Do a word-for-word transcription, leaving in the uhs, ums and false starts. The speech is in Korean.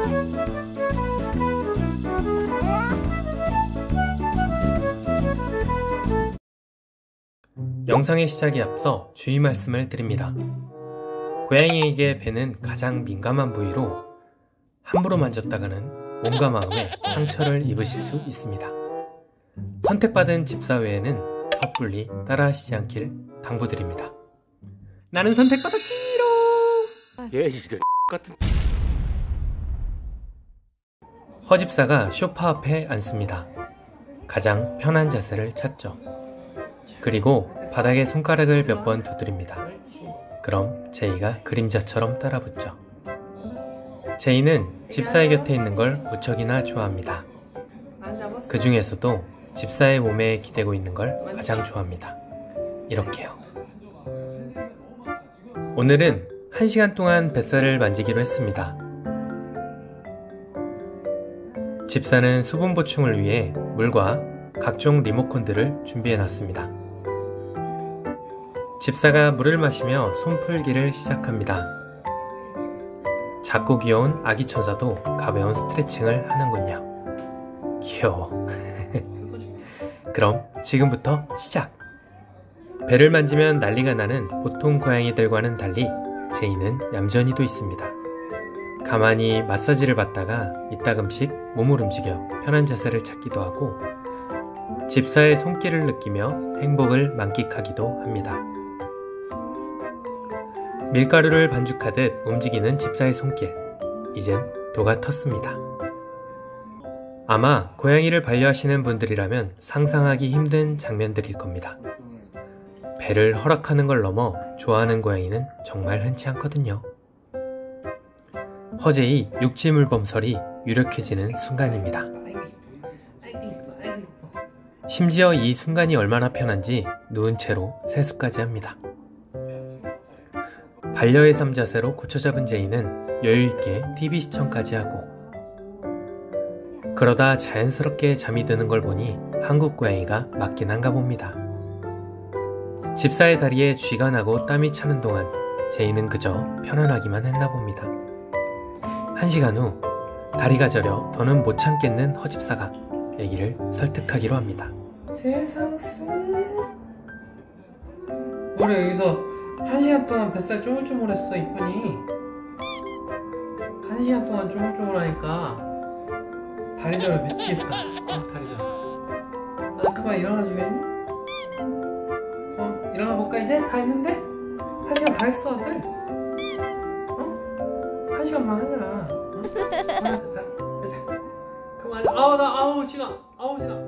영상의 시작에 앞서 주의 말씀을 드립니다. 고양이에게 배는 가장 민감한 부위로 함부로 만졌다가는 몸과 마음에 상처를 입으실 수 있습니다. 선택받은 집사 외에는 섣불리 따라하시지 않길 당부드립니다. 나는 선택받았지롱! 얘 이런 같은 허집사가 소파 앞에 앉습니다. 가장 편한 자세를 찾죠. 그리고 바닥에 손가락을 몇 번 두드립니다. 그럼 제이가 그림자처럼 따라붙죠. 제이는 집사의 곁에 있는 걸 무척이나 좋아합니다. 그 중에서도 집사의 몸에 기대고 있는 걸 가장 좋아합니다. 이렇게요. 오늘은 한 시간 동안 뱃살을 만지기로 했습니다. 집사는 수분 보충을 위해 물과 각종 리모컨들을 준비해놨습니다. 집사가 물을 마시며 손풀기를 시작합니다. 작고 귀여운 아기 처자도 가벼운 스트레칭을 하는군요. 귀여워. 그럼 지금부터 시작! 배를 만지면 난리가 나는 보통 고양이들과는 달리 제이는 얌전히도 있습니다. 가만히 마사지를 받다가 이따금씩 몸을 움직여 편한 자세를 찾기도 하고 집사의 손길을 느끼며 행복을 만끽하기도 합니다. 밀가루를 반죽하듯 움직이는 집사의 손길, 이젠 도가 텄습니다. 아마 고양이를 반려하시는 분들이라면 상상하기 힘든 장면들일 겁니다. 배를 허락하는 걸 넘어 좋아하는 고양이는 정말 흔치 않거든요. 허재의 육지물범설이 유력해지는 순간입니다. 심지어 이 순간이 얼마나 편한지 누운 채로 세수까지 합니다. 반려의 삶 자세로 고쳐잡은 제이는 여유있게 티비 시청까지 하고 그러다 자연스럽게 잠이 드는 걸 보니 한국 고양이가 맞긴 한가 봅니다. 집사의 다리에 쥐가 나고 땀이 차는 동안 제이는 그저 편안하기만 했나 봅니다. 한 시간 후 다리가 저려 더는 못 참겠는 허집사가 애기를 설득하기로 합니다. 세상스 우리 여기서 한 시간 동안 뱃살 쪼물쪼물했어 이쁜이. 한 시간 동안 쪼물쪼물하니까 다리 저려 미치겠다. 아 다리 저려. 나 그만 일어나 주겠니? 어 일어나 볼까 이제? 다 했는데? 한 시간 다 했어 아들. 어? 한 시간만 하자. 응? 그만하자. 자, 자. 그만하자. 아우 나 아우 지나 아우 지나.